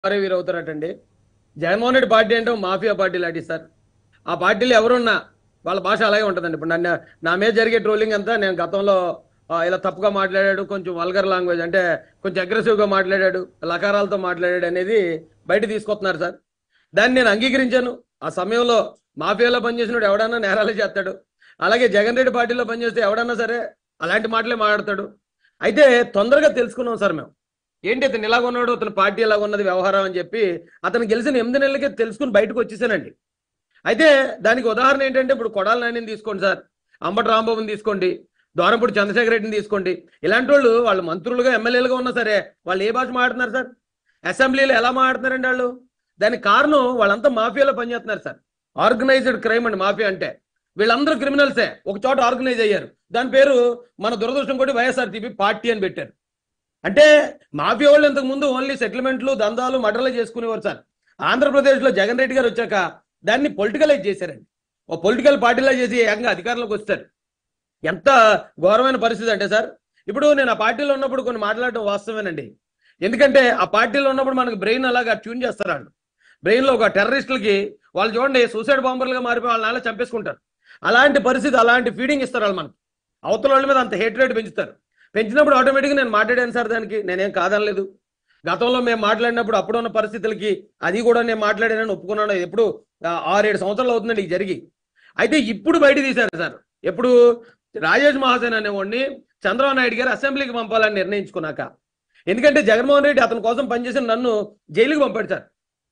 వీరవుతారటండి. Jaganmohan Reddy party అంటే mafia party లాంటి sir. ఆ పార్టీలో ఎవరున్నా వాళ్ళ భాష అలాగే ఉంటుందండి. ఇప్పుడు నా మీద జరిగే ట్రోలింగ్ అంతా నేను గతంలో ఇలా తప్పుగా మాట్లాడాడు, కొంచెం వల్గర్ లాంగ్వేజ్ అంటే కొంచెం అగ్రెసివ్గా మాట్లాడాడు, లకారాలతో మాట్లాడాడు అనేది బయట తీసుకొస్తున్నారు సార్. దాన్ని నేను అంగీకరించాను. ఆ సమయంలో మాఫియాలో పనిచేసినప్పుడు ఎవడన్నా నేరాలు చేస్తాడు, అలాగే జగన్ రెడ్డి పార్టీలో పనిచేస్తే ఎవడన్నా సరే అలాంటి మాటలే మాట్లాడతాడు. అయితే తొందరగా తెలుసుకున్నాం సార్ మేము, ఏంటి అతను ఇలాగ ఉన్నాడు, అతను పార్టీ ఎలాగ ఉన్నది వ్యవహారం అని చెప్పి అతను గెలిచిన 8 నెలలకే తెలుసుకుని బయటకు వచ్చేసానండి. అయితే దానికి ఉదాహరణ ఏంటంటే ఇప్పుడు కొడాల నానిని తీసుకోండి సార్, అంబటి రాంబాబుని తీసుకోండి, దోరంపూడి చంద్రశేఖర్ రెడ్డిని తీసుకోండి. ఇలాంటి వాళ్ళు మంత్రులుగా ఎమ్మెల్యేలుగా ఉన్నా సరే వాళ్ళు ఏ భాష మాట్లాడుతున్నారు సార్? అసెంబ్లీలో ఎలా మాట్లాడుతున్నారండి వాళ్ళు? దానికి కారణం వాళ్ళంతా మాఫియాలో పనిచేస్తున్నారు సార్. ఆర్గనైజ్డ్ క్రైమ్ అండి మాఫియా అంటే. వీళ్ళందరూ క్రిమినల్సే, ఒక చోట ఆర్గనైజ్ అయ్యారు. దాని పేరు మన దురదృష్టం కూడా YSRCP పార్టీ అని పెట్టారు. అంటే మాఫియా వాళ్ళు ఇంతకు ముందు ఓన్లీ సెటిల్మెంట్లు, దందాలు, మర్డర్లు చేసుకునేవారు సార్. ఆంధ్రప్రదేశ్లో జగన్ రెడ్డి గారు వచ్చాక దాన్ని పొలిటికలైజ్ చేశారండి. ఓ పొలిటికల్ పార్టీలో చేసి ఏకంగా అధికారంలోకి వస్తారు. ఎంత ఘోరమైన పరిస్థితి అంటే సార్, ఇప్పుడు నేను ఆ పార్టీలో ఉన్నప్పుడు కొన్ని మాట్లాడటం వాస్తవేనండి. ఎందుకంటే ఆ పార్టీలో ఉన్నప్పుడు మనకు బ్రెయిన్ అలాగా ట్యూన్ చేస్తారు. వాళ్ళు బ్రెయిన్లో ఒక టెర్రరిస్టులకి వాళ్ళు చూడండి సూసైడ్ బాంబర్లుగా మారిపోయి వాళ్ళ నాళ్ళ చంపేసుకుంటారు. అలాంటి పరిస్థితి, అలాంటి ఫీడింగ్ ఇస్తారు వాళ్ళు మనకి. అవతల వాళ్ళ మీద అంత హేట్రేట్ పెంచుతారు. పెంచినప్పుడు ఆటోమేటిక్గా నేను మాట్లాడాను సార్, దానికి నేనేం కాదనలేదు. గతంలో మేము మాట్లాడినప్పుడు అప్పుడున్న పరిస్థితులకి అది కూడా నేను మాట్లాడానని ఒప్పుకున్నాను. ఎప్పుడు 6-7 సంవత్సరాలు అవుతుందండి ఇది జరిగి. అయితే ఇప్పుడు బయట తీశారు సార్. ఎప్పుడు రాజేష్ మహాసేన అనేవాడిని చంద్రబాబు నాయుడు గారు అసెంబ్లీకి పంపాలని నిర్ణయించుకున్నాక. ఎందుకంటే జగన్మోహన్ రెడ్డి అతని కోసం పనిచేసిన నన్ను జైలుకి పంపాడు సార్.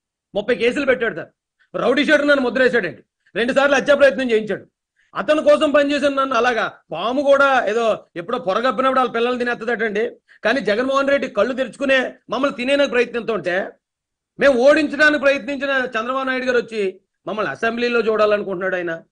30 కేసులు పెట్టాడు సార్. రౌడీ షీటర్ నన్ను ముద్రేశాడండి. 2 సార్లు హత్యా ప్రయత్నం చేయించాడు. అతని కోసం పనిచేసిన నన్ను అలాగా పాము కూడా ఏదో ఎప్పుడో పొరగప్పినప్పుడు వాళ్ళ పిల్లలు తినేస్తుందటండి. కానీ జగన్మోహన్ రెడ్డి కళ్ళు తెరుచుకునే మమ్మల్ని తినేందుకు ప్రయత్నిస్తుంటే మేము ఓడించడానికి ప్రయత్నించిన చంద్రబాబు నాయుడు గారు వచ్చి మమ్మల్ని అసెంబ్లీలో చూడాలనుకుంటున్నాడు ఆయన.